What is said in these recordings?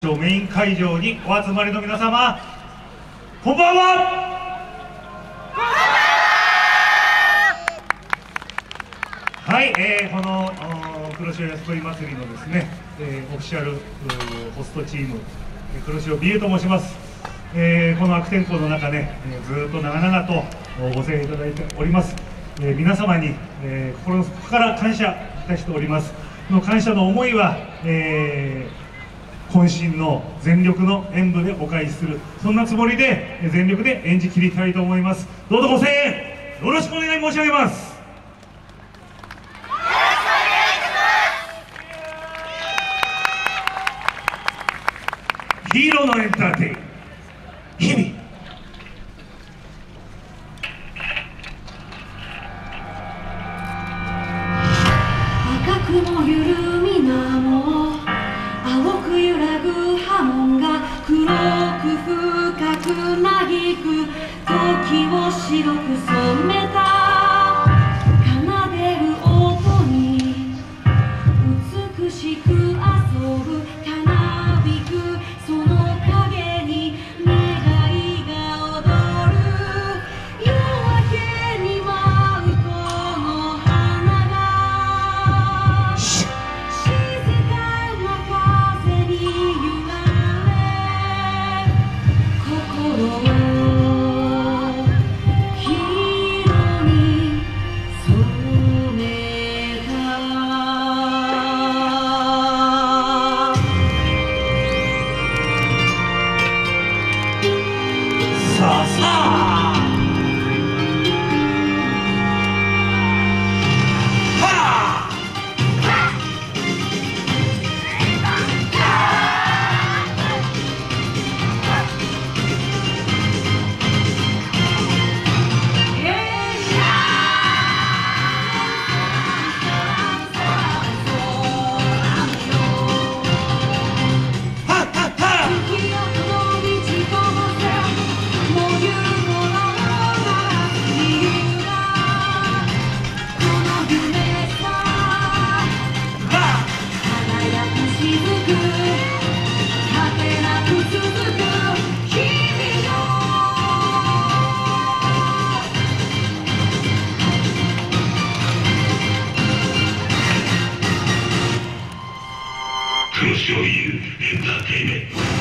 勝メイン会場にお集まりの皆様、こんばんは。はい、この黒潮安恋祭りのですね、オフィシャルホストチーム、黒潮美優と申します。この悪天候の中ね、ずっと長々とご声援いただいております。皆様に、心の底から感謝いたしております。この感謝の思いは、渾身の全力の演舞でお返しする、そんなつもりで全力で演じ切りたいと思います。どうぞご声援よろしくお願い申し上げます。ヒーローのエンターテイン日々。 赤くも緩みなも青く揺らぐ波紋が黒く深く嘆く時を白く染めた奏でる音に美しく遊ぶたなびくその影に願いが踊る夜明けに舞うこの花が静かな風に揺られ心を黄色に染めたさあさあ、はあ、黒潮優エンターテイメント。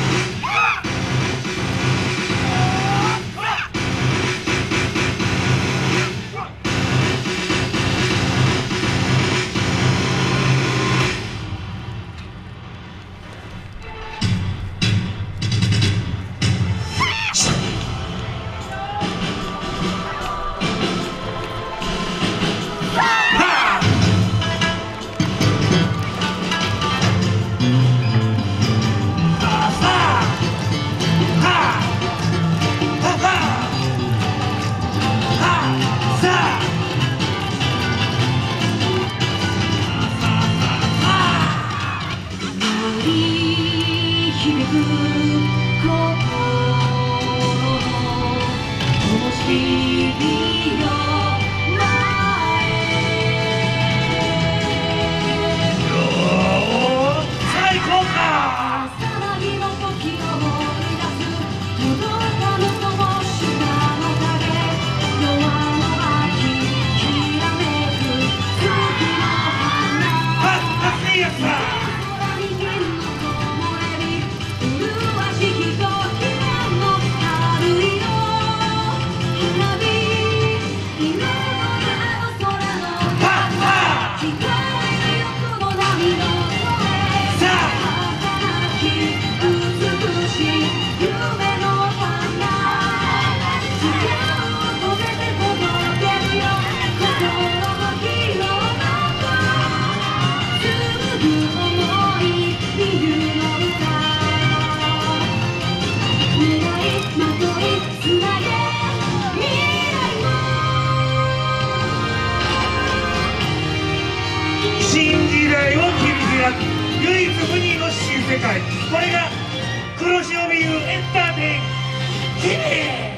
唯一無二の新世界、これが黒潮美優エンターテイン日々。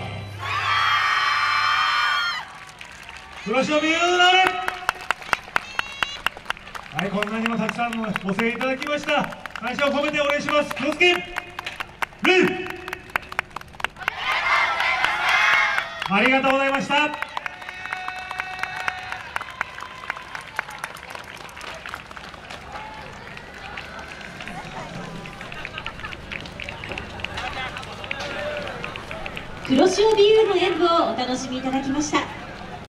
黒潮美優なれ。はい、こんなにもたくさんのご声援いただきました。 感謝を込めてお願いします。気をつけ。ルー。ありがとうございました。 黒潮ビューの演舞をお楽しみいただきました。